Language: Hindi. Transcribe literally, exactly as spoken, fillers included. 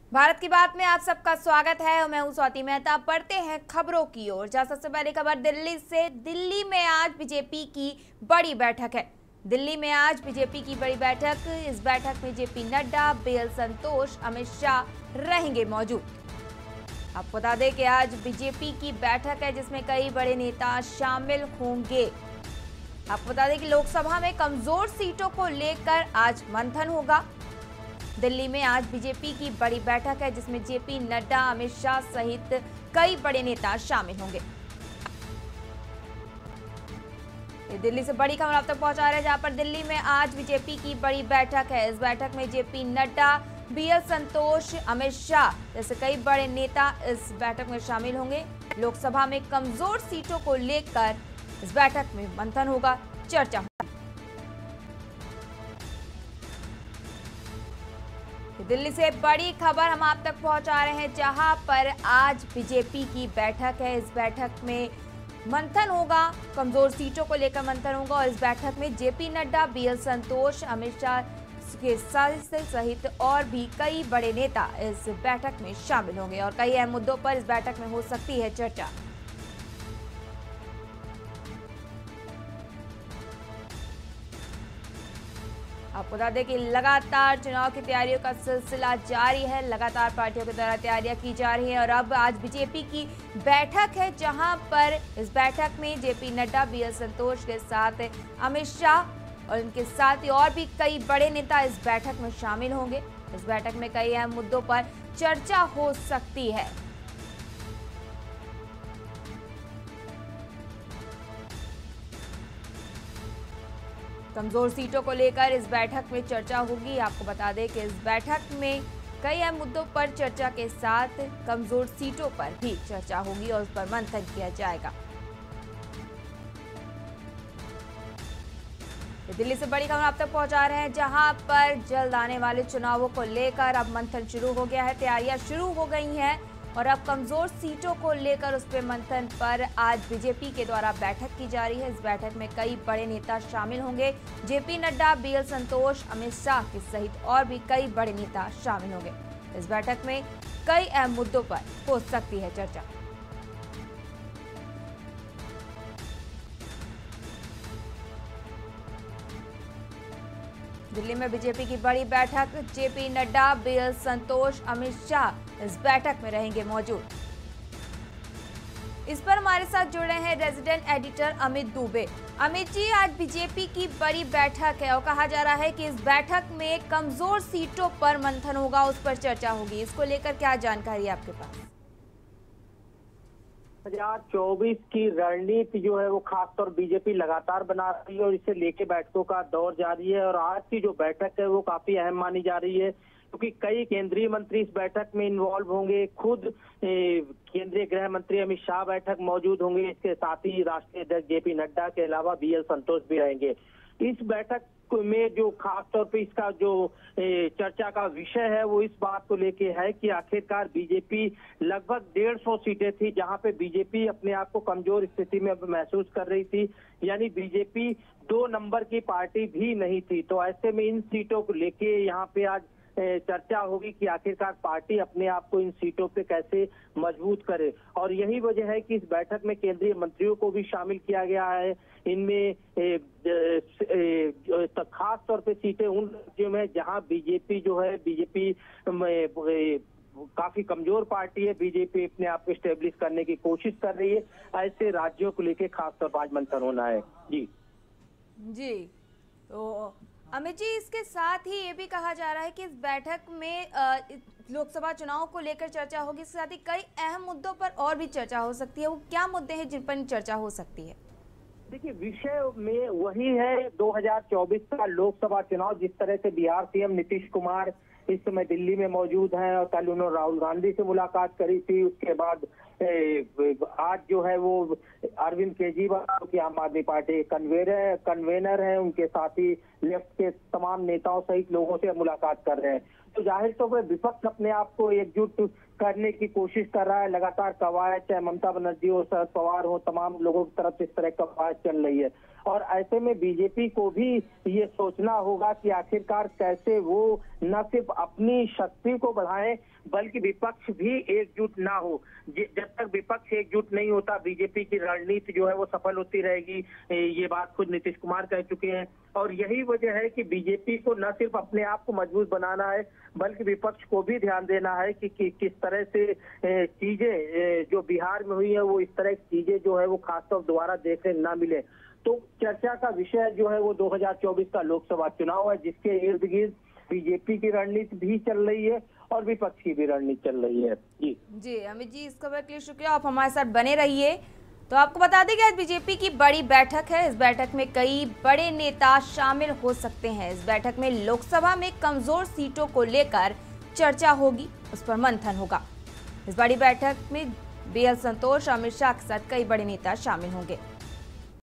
भारत की बात में आप सबका स्वागत है और मैं हूं स्वाति मेहता। बढ़ते हैं खबरों की ओर, जहां सबसे पहले खबर दिल्ली से। दिल्ली में आज बीजेपी की बड़ी बैठक है। दिल्ली में आज बीजेपी की बड़ी बैठक। इस बैठक में जेपी नड्डा, बीएल संतोष, अमित शाह रहेंगे मौजूद। आपको बता दें कि आज बीजेपी की बैठक है जिसमें कई बड़े नेता शामिल होंगे। आपको बता दें कि लोकसभा में कमजोर सीटों को लेकर आज मंथन होगा। दिल्ली में आज बीजेपी की बड़ी बैठक है जिसमें जेपी नड्डा, अमित शाह सहित कई बड़े नेता शामिल होंगे। ये दिल्ली से बड़ी खबर आप तक पहुंचा रहे हैं, जहां पर दिल्ली में आज बीजेपी की बड़ी बैठक है। इस बैठक में जेपी नड्डा, बीएल संतोष, अमित शाह जैसे कई बड़े नेता इस बैठक में शामिल होंगे। लोकसभा में कमजोर सीटों को लेकर इस बैठक में मंथन होगा, चर्चा होगी। दिल्ली से बड़ी खबर हम आप तक पहुंचा रहे हैं, जहां पर आज बीजेपी की बैठक है। इस बैठक में मंथन होगा, कमजोर सीटों को लेकर मंथन होगा और इस बैठक में जेपी नड्डा, बीएल संतोष, अमित शाह के सहित और भी कई बड़े नेता इस बैठक में शामिल होंगे और कई अहम मुद्दों पर इस बैठक में हो सकती है चर्चा। आपको बता दें कि लगातार चुनाव की तैयारियों का सिलसिला जारी है। लगातार पार्टियों के द्वारा तैयारियां की जा रही हैं और अब आज बीजेपी की बैठक है, जहां पर इस बैठक में जेपी नड्डा, बीएल संतोष के साथ अमित शाह और इनके साथ ही और भी कई बड़े नेता इस बैठक में शामिल होंगे। इस बैठक में कई अहम मुद्दों पर चर्चा हो सकती है। कमजोर सीटों को लेकर इस बैठक में चर्चा होगी। आपको बता दें कि इस बैठक में कई अहम मुद्दों पर चर्चा के साथ कमजोर सीटों पर भी चर्चा होगी और उस पर मंथन किया जाएगा। दिल्ली से बड़ी खबर आप तक पहुंचा रहे हैं, जहां पर जल्द आने वाले चुनावों को लेकर अब मंथन शुरू हो गया है, तैयारियां शुरू हो गई हैं और अब कमजोर सीटों को लेकर उस पे मंथन पर आज बीजेपी के द्वारा बैठक की जा रही है। इस बैठक में कई बड़े नेता शामिल होंगे। जेपी नड्डा, बीएल संतोष, अमित शाह के सहित और भी कई बड़े नेता शामिल होंगे। इस बैठक में कई अहम मुद्दों पर हो सकती है चर्चा। दिल्ली में बीजेपी की बड़ी बैठक, जेपी नड्डा, बीएल संतोष, अमित शाह इस बैठक में रहेंगे मौजूद। इस पर हमारे साथ जुड़े हैं रेजिडेंट एडिटर अमित दुबे। अमित जी, आज बीजेपी की बड़ी बैठक है और कहा जा रहा है कि इस बैठक में कमजोर सीटों पर मंथन होगा, उस पर चर्चा होगी। इसको लेकर क्या जानकारी है आपके पास? दो हज़ार चौबीस की रणनीति जो है वो खासतौर बीजेपी लगातार बना रही है और इसे लेके बैठकों का दौर जारी है और आज की जो बैठक है वो काफी अहम मानी जा रही है, क्योंकि कई केंद्रीय मंत्री इस बैठक में इन्वॉल्व होंगे। खुद केंद्रीय गृह मंत्री अमित शाह बैठक मौजूद होंगे। इसके साथ ही राष्ट्रीय अध्यक्ष जेपी नड्डा के अलावा बीएल संतोष भी रहेंगे। इस बैठक में जो खास तौर पे इसका जो चर्चा का विषय है वो इस बात को लेके है कि आखिरकार बीजेपी लगभग डेढ़ सौ सीटें थी जहां पे बीजेपी अपने आप को कमजोर स्थिति में महसूस कर रही थी, यानी बीजेपी दो नंबर की पार्टी भी नहीं थी। तो ऐसे में इन सीटों को लेके यहाँ पे आज चर्चा होगी कि आखिरकार पार्टी अपने आप को इन सीटों पे कैसे मजबूत करे और यही वजह है कि इस बैठक में केंद्रीय मंत्रियों को भी शामिल किया गया है। इनमें खास तौर पे सीटें उन राज्यों में जहां बीजेपी जो है बीजेपी काफी कमजोर पार्टी है, बीजेपी अपने आप को स्टेब्लिश करने की कोशिश कर रही है। ऐसे राज्यों को लेकर खास तौर पर आज मंथन होना है। जी जी तो अमित जी, इसके साथ ही ये भी कहा जा रहा है कि इस बैठक में लोकसभा चुनाव को लेकर चर्चा होगी, इसके साथ ही कई अहम मुद्दों पर और भी चर्चा हो सकती है। वो क्या मुद्दे हैं जिन पर चर्चा हो सकती है? देखिए, विषय में वही है दो हज़ार चौबीस का लोकसभा चुनाव। जिस तरह से बिहार सीएम नीतीश कुमार इस समय दिल्ली में मौजूद हैं और कल उन्होंने राहुल गांधी से मुलाकात करी थी, उसके बाद आज जो है वो अरविंद केजरीवाल की आम आदमी पार्टी कन्वेनर कन्वेनर है, उनके साथ ही लेफ्ट के तमाम नेताओं सहित लोगों से मुलाकात कर रहे हैं। तो जाहिर तौर पर विपक्ष अपने आप को एकजुट करने की कोशिश कर रहा है। लगातार कवायद, चाहे ममता बनर्जी हो, शरद पवार हो, तमाम लोगों की तरफ से इस तरह कवायद चल रही है। और ऐसे में बीजेपी को भी ये सोचना होगा कि आखिरकार कैसे वो न सिर्फ अपनी शक्ति को बढ़ाएं बल्कि विपक्ष भी एकजुट ना हो। जब तक विपक्ष एकजुट नहीं होता बीजेपी की रणनीति जो है वो सफल होती रहेगी। ये बात खुद नीतीश कुमार कह चुके हैं और यही वजह है कि बीजेपी को न सिर्फ अपने आप को मजबूत बनाना है बल्कि विपक्ष को भी ध्यान देना है कि, कि किस तरह से चीजें जो बिहार में हुई है वो इस तरह की चीजें जो है वो खासतौर दोबारा देखने ना मिले। तो चर्चा का विषय जो है वो दो हज़ार चौबीस का लोकसभा चुनाव है, जिसके इर्द गिर्द बीजेपी की रणनीति भी चल रही है और विपक्ष की भी रणनीति चल रही है। जी जी अमित जी, इस खबर के लिए शुक्रिया, आप हमारे साथ बने रहिए। तो आपको बता दें कि आज बीजेपी की बड़ी बैठक है। इस बैठक में कई बड़े नेता शामिल हो सकते हैं। इस बैठक में लोकसभा में कमजोर सीटों को लेकर चर्चा होगी, उस पर मंथन होगा। इस बड़ी बैठक में बी एल संतोष, अमित शाह के साथ कई बड़े नेता शामिल होंगे।